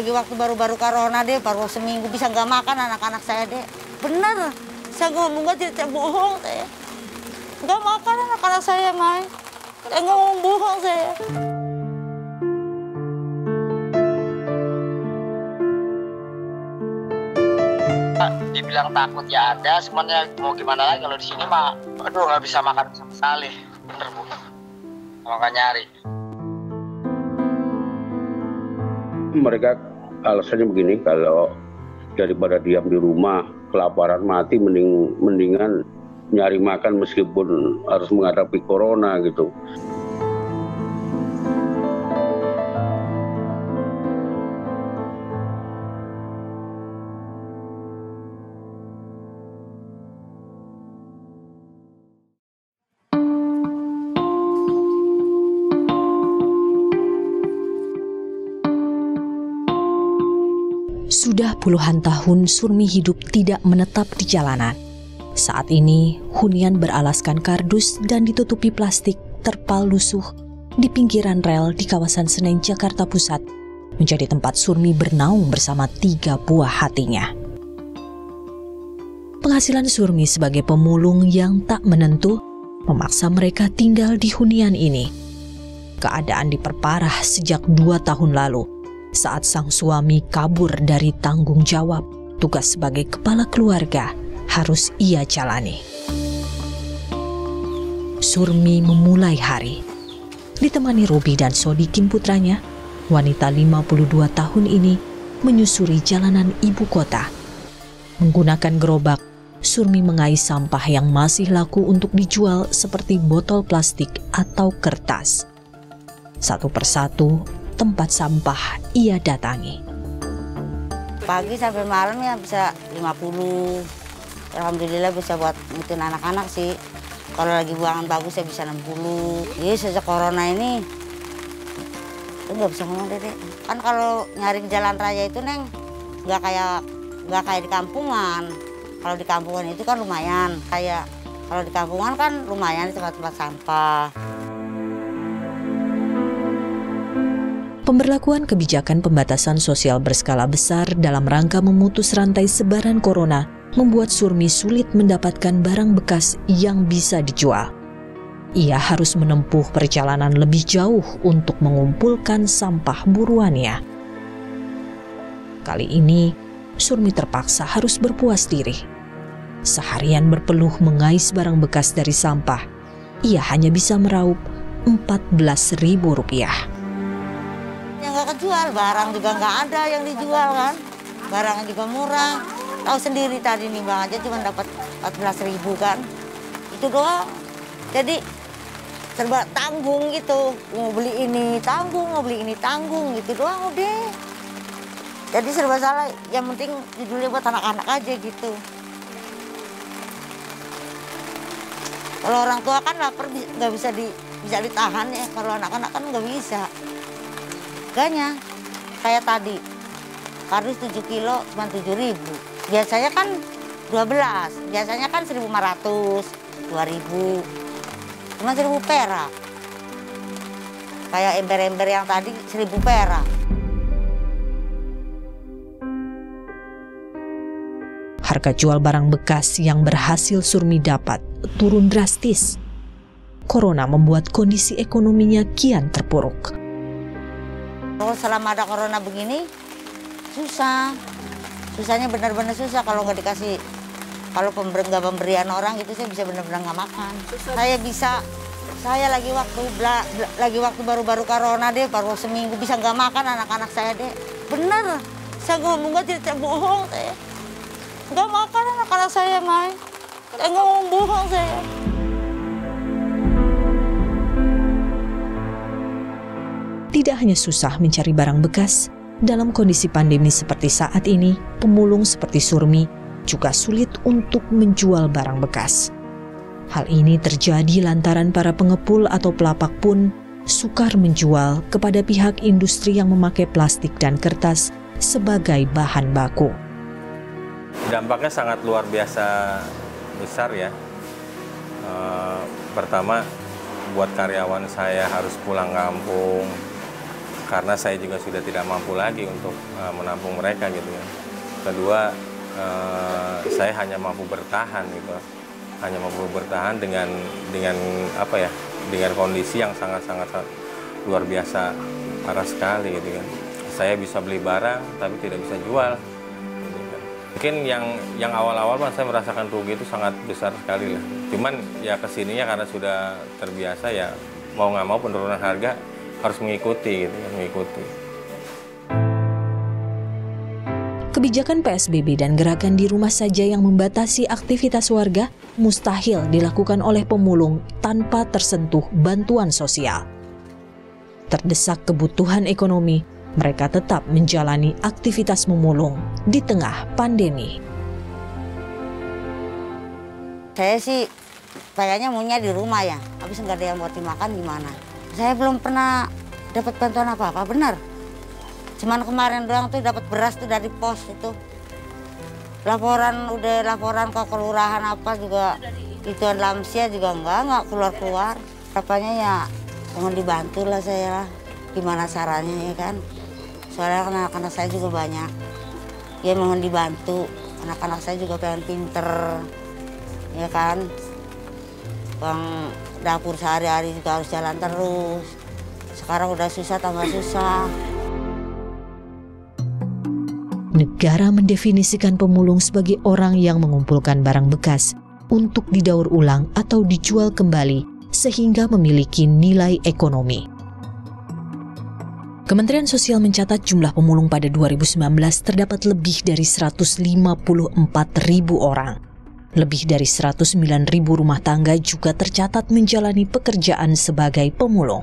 lagi waktu baru-baru corona deh, baru seminggu bisa nggak makan anak-anak saya deh. Bener, saya ngomong nggak tidak bohong saya. Nggak makan anak-anak saya, Mai. Saya ngomong bohong saya. Dibilang takut ya ada, semuanya mau gimana lagi kalau di sini mah, aduh nggak bisa makan sama sekali, bener Bu, nggak nyari. Mereka alasannya begini, kalau daripada diam di rumah kelaparan mati, mendingan nyari makan meskipun harus menghadapi corona gitu. Sudah puluhan tahun Surmi hidup tidak menetap di jalanan. Saat ini, hunian beralaskan kardus dan ditutupi plastik terpal lusuh di pinggiran rel di kawasan Senen, Jakarta Pusat, menjadi tempat Surmi bernaung bersama 3 buah hatinya. Penghasilan Surmi sebagai pemulung yang tak menentu memaksa mereka tinggal di hunian ini. Keadaan diperparah sejak 2 tahun lalu, saat sang suami kabur dari tanggung jawab tugas sebagai kepala keluarga harus ia jalani. Surmi memulai hari ditemani Robi dan Sodikin putranya. Wanita 52 tahun ini menyusuri jalanan ibu kota. Menggunakan gerobak, Surmi mengais sampah yang masih laku untuk dijual seperti botol plastik atau kertas. Satu persatu tempat sampah ia datangi. Pagi sampai malam ya bisa 50. Alhamdulillah bisa buat ngikutin anak-anak sih. Kalau lagi buangan bagus ya bisa 60. Jadi sejak corona ini, itu nggak bisa ngomong Dede. Kan kalau nyari jalan raya itu Neng, nggak kayak di kampungan. Kalau di kampungan itu kan lumayan. Kalau di kampungan kan lumayan di tempat-tempat sampah. Pemberlakuan kebijakan pembatasan sosial berskala besar dalam rangka memutus rantai sebaran corona membuat Surmi sulit mendapatkan barang bekas yang bisa dijual. Ia harus menempuh perjalanan lebih jauh untuk mengumpulkan sampah buruannya. Kali ini, Surmi terpaksa harus berpuas diri. Seharian berpeluh mengais barang bekas dari sampah, ia hanya bisa meraup Rp14.000. Nggak kejual, barang juga nggak ada yang dijual kan. Barangnya juga murah. Tahu sendiri tadi nih Bang aja cuma dapat 14.000 kan. Itu doang. Jadi serba tanggung gitu. Mau beli ini tanggung, mau beli ini tanggung gitu doang udah. Jadi serba salah. Yang penting judulnya buat anak-anak aja gitu. Kalau orang tua kan lapar nggak bisa ditahan ya. Kalau anak-anak kan nggak bisa. Harganya kayak tadi kardus 7 kilo cuma 7.000. Biasanya kan 12, biasanya kan 1.500, 2.000, cuma 1.000 perak. Kayak ember-ember yang tadi 1.000 perak. Harga jual barang bekas yang berhasil Surmi dapat turun drastis. Corona membuat kondisi ekonominya kian terpuruk. Kalau selama ada corona begini, susah. Susahnya benar-benar susah kalau nggak dikasih, kalau nggak pemberian orang gitu saya bisa benar-benar nggak makan. Saya lagi waktu baru-baru corona deh, baru seminggu bisa nggak makan anak-anak saya deh. Bener, saya ngomong nggak tidak bohong saya. Nggak makan anak-anak saya, Mai. Saya ngomong bohong saya. Tidak hanya susah mencari barang bekas, dalam kondisi pandemi seperti saat ini, pemulung seperti Surmi juga sulit untuk menjual barang bekas. Hal ini terjadi lantaran para pengepul atau pelapak pun sukar menjual kepada pihak industri yang memakai plastik dan kertas sebagai bahan baku. Dampaknya sangat luar biasa besar ya. Pertama, buat karyawan saya harus pulang kampung. karena saya juga sudah tidak mampu lagi untuk menampung mereka gitu kan. Kedua, saya hanya mampu bertahan gitu, hanya mampu bertahan dengan apa ya, dengan kondisi yang sangat luar biasa, parah sekali gitu kan. Saya bisa beli barang tapi tidak bisa jual. Gitu kan. Mungkin yang awal-awal saya merasakan rugi itu sangat besar sekali lah. Cuman ya kesininya karena sudah terbiasa ya, mau nggak mau penurunan harga harus mengikuti gitu kan, mengikuti. Kebijakan PSBB dan gerakan di rumah saja yang membatasi aktivitas warga mustahil dilakukan oleh pemulung tanpa tersentuh bantuan sosial. Terdesak kebutuhan ekonomi, mereka tetap menjalani aktivitas memulung di tengah pandemi. Saya sih kayaknya maunya di rumah ya, habis nggak ada yang buat dimakan gimana. Saya belum pernah dapat bantuan apa-apa, benar. Cuman kemarin doang tuh dapat beras tuh dari pos itu. Laporan ke kelurahan apa juga, ituan lansia juga nggak keluar-keluar. Harapannya ya mohon dibantu lah saya lah, gimana caranya ya kan. Soalnya anak-anak saya juga banyak, ya mohon dibantu. Anak-anak saya juga pengen pinter, ya kan. Bang dapur sehari-hari juga harus jalan terus. Sekarang udah susah tambah susah. Negara mendefinisikan pemulung sebagai orang yang mengumpulkan barang bekas untuk didaur ulang atau dijual kembali sehingga memiliki nilai ekonomi. Kementerian Sosial mencatat jumlah pemulung pada 2019 terdapat lebih dari 154.000 orang. Lebih dari 109.000 rumah tangga juga tercatat menjalani pekerjaan sebagai pemulung.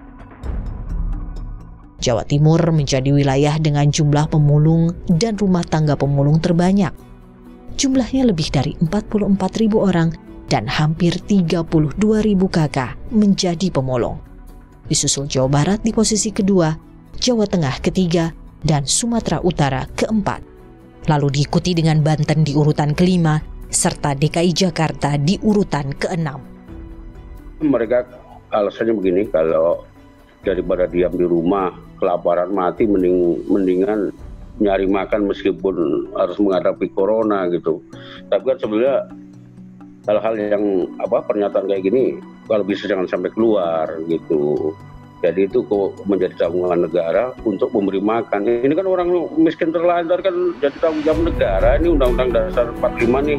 Jawa Timur menjadi wilayah dengan jumlah pemulung dan rumah tangga pemulung terbanyak. Jumlahnya lebih dari 44.000 orang dan hampir 32.000 kakak menjadi pemulung. Disusul Jawa Barat di posisi kedua, Jawa Tengah ketiga, dan Sumatera Utara keempat. Lalu diikuti dengan Banten di urutan kelima, serta DKI Jakarta di urutan keenam. Mereka alasannya begini, kalau daripada diam di rumah, kelaparan mati, mendingan nyari makan meskipun harus menghadapi corona gitu. Tapi kan sebenarnya hal-hal yang pernyataan kayak gini kalau bisa jangan sampai keluar gitu. Jadi itu kok menjadi tanggungan negara untuk memberi makan. Ini kan orang miskin terlantar kan jadi tanggung jawab negara. Ini Undang-Undang Dasar 45 nih.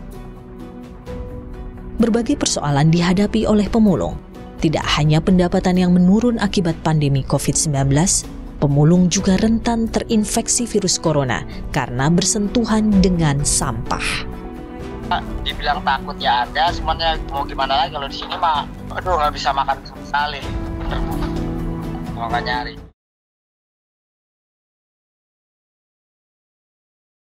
Berbagai persoalan dihadapi oleh pemulung. Tidak hanya pendapatan yang menurun akibat pandemi COVID-19, pemulung juga rentan terinfeksi virus corona karena bersentuhan dengan sampah. Dibilang takut ya ada, semuanya mau gimana lagi kalau di sini mah, aduh nggak bisa makan sama sekali. Bener, mau nggak nyari.